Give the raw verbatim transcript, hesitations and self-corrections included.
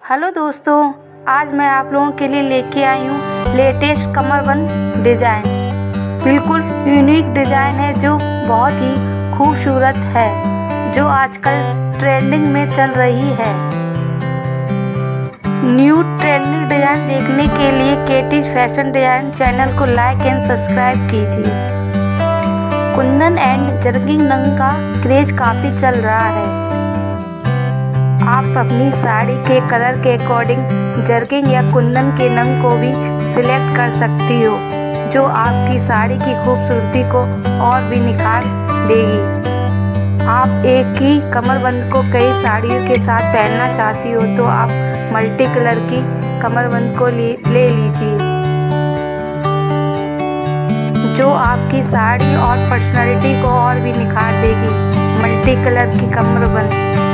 Hello दोस्तों, आज मैं आप लोगों के लिए लेके आई हूँ लेटेस्ट कमरबंद डिज़ाइन। बिल्कुल यूनिक डिज़ाइन है जो बहुत ही खूबसूरत है, जो आजकल ट्रेंडिंग में चल रही है। न्यू ट्रेंडिंग डिज़ाइन देखने के लिए केटीज फैशन डिज़ाइन चैनल को लाइक एंड सब्सक्राइब कीजिए। कुंदन एंड जर्किंग नंग का क्रेज काफ़ी चल रहा है। आप अपनी साड़ी के कलर के अकॉर्डिंग जर्किंग या कुंदन के नंग को भी सिलेक्ट कर सकती हो, जो आपकी साड़ी की खूबसूरती को और भी निखार देगी। आप एक ही कमरबंद को कई साड़ियों के साथ पहनना चाहती हो तो आप मल्टी कलर की कमरबंद को ले, ले लीजिए, जो आपकी साड़ी और पर्सनालिटी को और भी निखार देगी। मल्टी कलर की कमरबंद